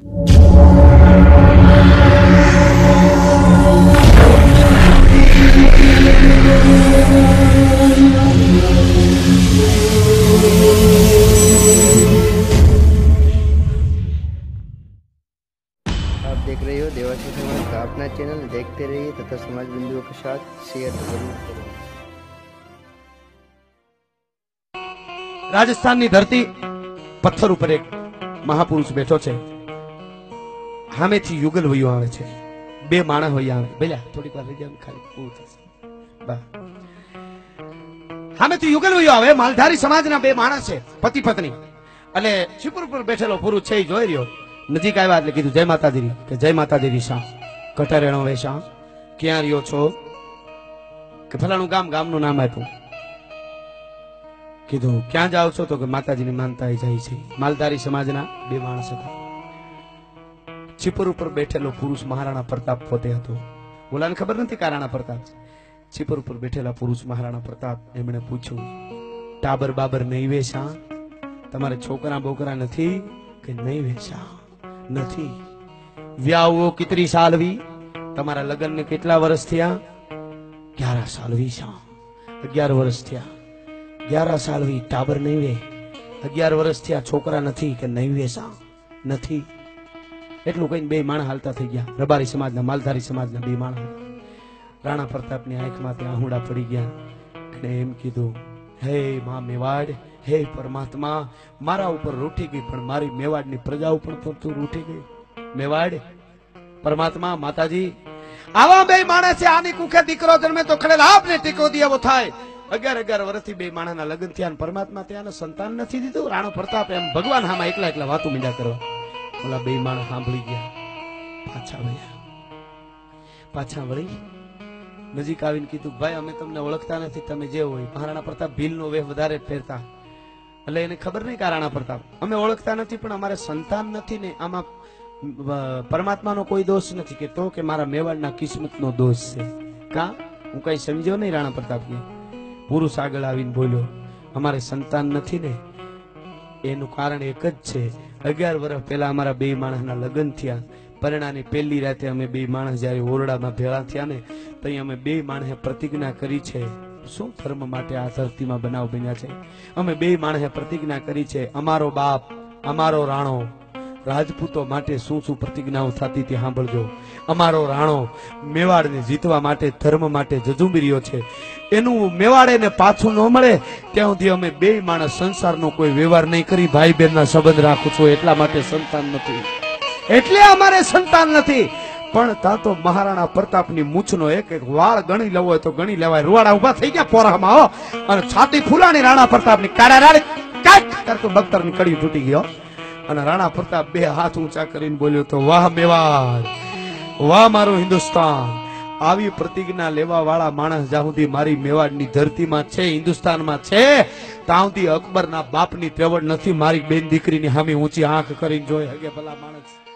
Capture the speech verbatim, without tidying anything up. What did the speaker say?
देख रहे हो देवासी समाज का अपना चैनल, देखते रहिए तथा समाज बिंदुओं के साथ शेयर जरूर करें। राजस्थान की धरती पत्थर ऊपर एक महापुरुष बैठो छे, हामेथी युगल वयो आवे छे, बे माणस वयो आवे, बेला थोड़ी વાર રહી જાય ખાલી પૂરું થશે બા હામેથી યુગલ વયો આવે, માલધારી સમાજના બે માણસ છે, પતિ પત્ની, અને છીપર ઉપર બેઠેલો પુરુષ છે એ જોઈ રહ્યો, નજીક આવ્યા એટલે કીધું જય માતાજી કે જય માતાજી શા કટારેણો વેશા ક્યાં રહ્યો છો કે ફલાણું ગામ, ગામનું નામ આપ્યું, કીધું ક્યાં જાઓ છો તો કે માતાજીની માનતા જાય છે। માલધારી સમાજના બે માણસ હતા, છીપર ઉપર બેઠેલો પુરુષ મહારાણા પ્રતાપ પોતે હતો, બોલાને ખબર નથી કે રાણા પ્રતાપ છે, છીપર ઉપર બેઠેલા પુરુષ મહારાણા પ્રતાપ એમણે પૂછ્યું ટાબર બાબર નહીં વેશા, તમારે છોકરા બોકરા નથી કે નહીં વેશા, નથી, વ્યાવો કેટલી સાલ વી, તમારા લગ્ન ને કેટલા વર્ષ થયા, ग्यारह साल वी शा, अगियार वर्ष थया, ग्यारह साल वी टाबर नहीं वे, अगियार वर्ष थया छोकरा नहीं के नहीं वेसा नहीं, एटलुं कहीने बे माणस हालता थई गया, रबारी समाजना मालधारी समाजना बे माणस, राणा प्रतापनी आंखमांथी आहुड़ा पड़ी गया, एणे एम कीधुं हे मां मेवाड़, हे परमात्मा मारा ऊपर रूठी गई पण मारी मेवाड़नी प्रजा ऊपर तो तू रूठी गई, मेवाड़ परमात्मा माताजी आवा बे माणस छे, आनी कुखे दीकरो जन्मे तो खड़े आपने टेको दिया वो थाय, अगियार अगियार वर्षथी बे माणसना लग्न थया ने परमात्मा त्याने संतान नथी दीधुं। राणो प्रताप एम भगवान हामा एकला एकला वातो मींड्या करवा, ओला बे माणस सांभळी गया, पाछा वळ्या, पाछा वળી નજીક આવીને કીધું ભાઈ અમે તમને ઓળખતા નથી, તમે જે હોય, મહારાણા પ્રતાપ ભીલનો વેહ વધારે પહેરતા, એટલે એને ખબર નહીં કે રાણા પ્રતાપ અમે ઓળખતા નથી પણ અમારે સંતાન નથી ને આમાં પરમાત્માનો કોઈ દોષ નથી, કે તો કે મારા મેવાડના કિસ્મતનો દોષ છે, કા હું કઈ સમજ્યો નહીં। રાણા પ્રતાપ કે પુરુષ આગળ આવીને બોલ્યો અમારે સંતાન નથી ને એનું કારણ એક જ છે, અગિયાર વર્ષ પહેલા અમારા બે માણસના લગ્ન થયા, પરણાની પહેલી રાતે અમે બે માણસ જ્યારે ઓરડામાં ભેળા થયા ને તઈ અમે બે માણસે પ્રતિજ્ઞા કરી છે, શું ધર્મ માટે આ ધરતીમાં બનાવ બન્યા છે, અમે બે માણસે પ્રતિજ્ઞા કરી છે, અમારો બાપ અમારો રાણો રાજપૂતો માટે શું શું પ્રતિજ્ઞાઓ થતી હતી સાંભળજો, અમારો રાણો મેવાડને જીતવા માટે ધર્મ માટે જજુમી રહ્યો છે, એનું મેવાડેને પાછું ન મળે ત્યાં સુધી અમે બે માણસ સંસારનો કોઈ વ્યવહાર નહીં કરી ભાઈ બહેનના સંબંધ રાખું છું, એટલા માટે સંતાન નથી, એટલે અમારે સંતાન નથી। પણ તા તો મહારાણા પ્રતાપની મૂછનો એક એક વાળ ગણી લેવો હોય તો ગણી લેવાય, રૂવાડા ઉભા થઈ ગયા પોરામાં હો, અને છાતી ફૂલાણી રાણા પ્રતાપની કાડા રાડી કાટ કરતું બખ્તરની કડી તૂટી ગયો, અને રાણા પ્રતાપ બે હાથ ઊંચા કરીને બોલ્યો તો વાહ મેવાડ, વાહ મારું હિન્દુસ્તાન, આવી પ્રતિજ્ઞા લેવા વાળા માણસ જ્યાં સુધી મારી મેવાડની ધરતીમાં છે, હિન્દુસ્તાનમાં છે, ત્યાં સુધી અકબરના બાપની ત્રેવડ નથી, મારી બેન દીકરીની હામી ઊંચી આંખ કરીને જોઈ હગે ભલા માણસ।